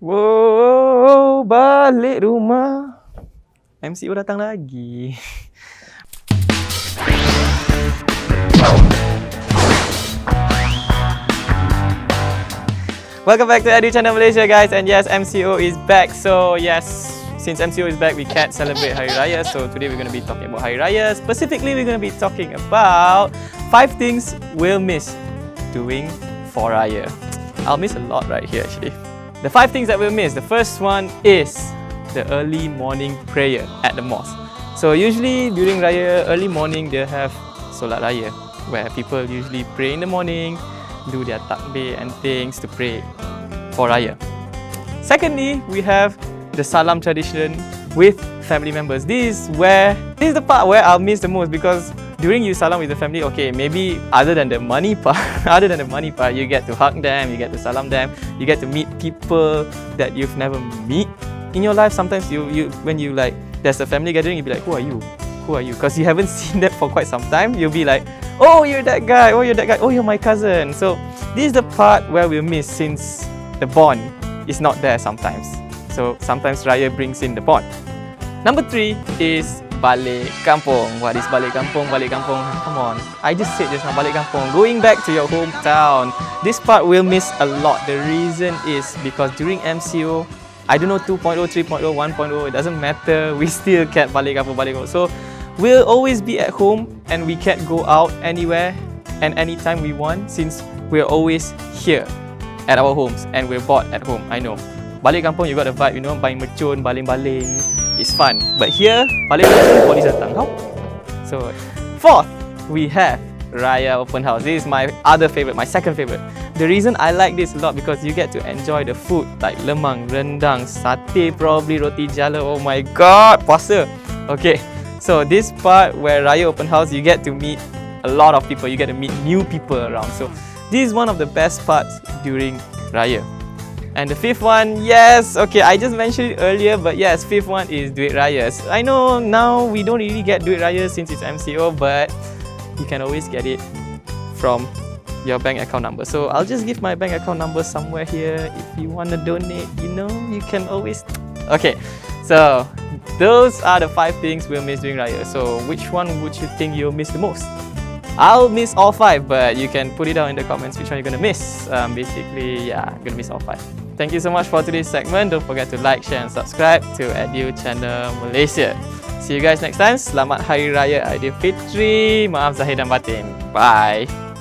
Wow, balik rumah. MCO datang lagi. Welcome back to Edu Channel Malaysia, guys. And yes, MCO is back. So yes, since MCO is back, we can't celebrate Hari Raya. So today we're going to be talking about Hari Raya. Specifically, we're going to be talking about 5 things we'll miss doing for Raya. I'll miss a lot right here actually. The 5 things that we'll miss. The first one is the early morning prayer at the mosque. So usually during Raya, early morning, they'll have Solat Raya, where people usually pray in the morning, do their takbir and things to pray for Raya. Secondly, we have the salam tradition with family members. This is the part where I'll miss the most, because during you salam with the family, okay, maybe other than the money part, you get to hug them, you get to salam them, you get to meet people that you've never met in your life. Sometimes when you like, there's a family gathering, you'll be like, who are you? Who are you? Because you haven't seen that for quite some time. You'll be like, oh, you're that guy, oh, you're that guy, oh, you're my cousin. So this is the part where we'll miss, since the bond is not there sometimes. So sometimes Raya brings in the bond. Number 3 is balik kampung. What is balik kampung? Balik kampung, come on. I just said just now, balik kampung. Going back to your hometown. This part we'll miss a lot. The reason is because during MCO, I don't know, 2.0, 3.0, 1.0, it doesn't matter. We still can't balik kampung, balik kampung. So we'll always be at home and we can't go out anywhere and anytime we want, since we're always here at our homes and we're bored at home. I know. Balik kampung, you got the vibe, you know, main mercun, baling-baling. It's fun. But here, balik kampung, polis datang. How? So, 4th, we have Raya Open House. This is my other favorite, my second favorite. The reason I like this a lot, because you get to enjoy the food like lemang, rendang, satay, probably roti jala. Oh my god, puasa. Okay, so this part where Raya Open House, you get to meet a lot of people, you get to meet new people around. So this is one of the best parts during Raya. And the 5th one, yes, okay, I just mentioned it earlier, but yes, 5th one is Duit Raya. I know now we don't really get Duit Raya since it's MCO, but you can always get it from your bank account number. So I'll just give my bank account number somewhere here. If you want to donate, you know, you can always... Okay, so those are the 5 things we'll miss during Raya. So which one would you think you'll miss the most? I'll miss all 5, but you can put it down in the comments which one you're gonna miss. Basically, yeah, I'm gonna miss all 5. Thank you so much for today's segment. Don't forget to like, share and subscribe to Edu Channel Malaysia. See you guys next time. Selamat Hari Raya Aidilfitri. Maaf Zahir dan Batin. Bye.